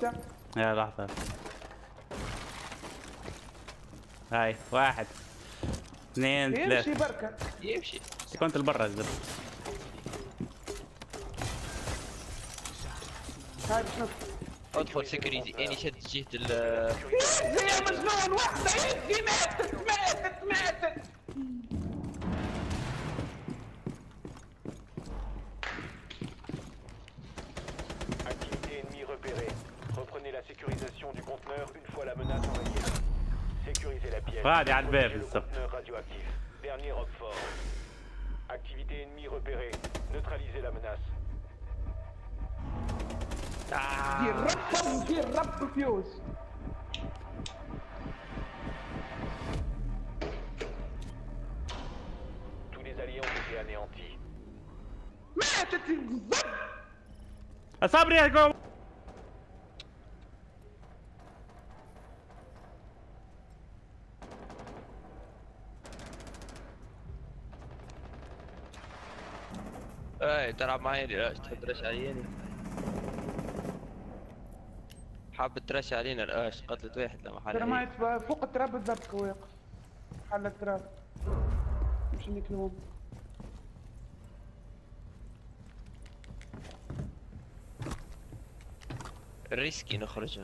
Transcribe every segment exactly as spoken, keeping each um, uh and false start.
ستة. يا لحظة. هاي واحد اثنين ثلاثة. يمشي بركة. يمشي. كنت لبرا الزبط. هاي بشنط. ادخل سكيورتي اني شد جهة ال يا مجنون واحدة يدي ماتت ماتت ماتت. Activité ennemie repérée. Reprenez la sécurisation du conteneur une fois la menace enrayée. Sécurisez la pièce. غادي على الباب Protégez le بالضبط. conteneur radioactif. Dernier Roquefort. Activité ennemie repérée. Neutralisez la menace. دير رب دير رب فيوز. Tous les alliés ont été anéantis. ماتت الزب. صبري يا جو. اي تلعب معي لا تحب ترش عليني. حاب ترش علينا القاش قتلت واحد لما حل ترى ما فوق التراب بالضبط واقف. حل التراب. مش نكلهم. ريسكي نخرج.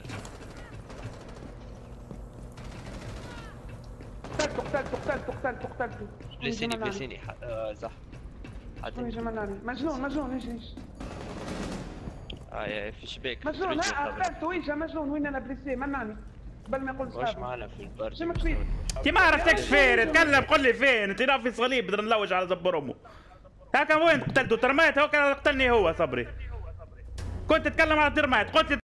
قتلته قتلته قتلته قتلته قتلته. بلسيني بلسيني آه صح. شكون جمالاني؟ مجنون مجنون ايش ايش؟ اه يا في شباك. مجنون لا قتلته اجا مجنون وين انا بليسيه مناني قبل ما يقول واش صحابي. معنا في البرد؟ شمك فيه؟ انت ما عرفتكش فين اتكلم قل لي فين انت في صليب بدنا نلوج على زبر امه. هاكا وين قتلته ترميت هو كان قتلني هو صبري. كنت تتكلم على ترميت قلت لي